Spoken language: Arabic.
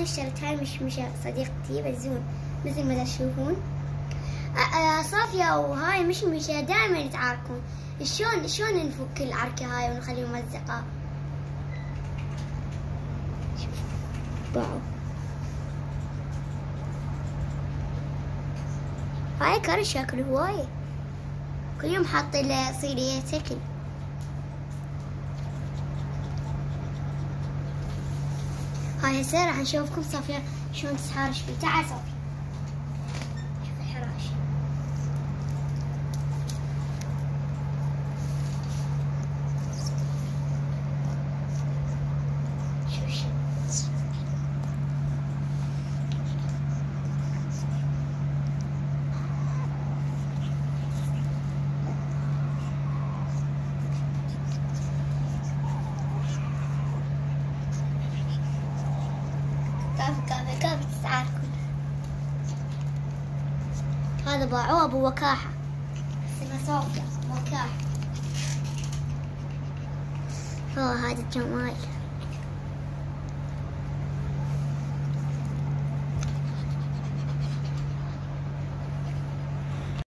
اشتريت هاي مشمشة صديقتي بزون مثل ما تشوفون. صافية وهاي مشمشة دائما يتعاركون. شلون نفك العركة هاي ونخليهم مزقة؟ باعوا. هاي كرش ياكل هواية، كل يوم حاطين له صينية أكل. هاي هسه راح نشوفكم صافية شلون تتحارش فيه. تعال صافية شوف الحراش. كيف تتعاركون. هذا باعوه ابو وكاحة اسمه صوفيا وكاحة. هذا الجمال.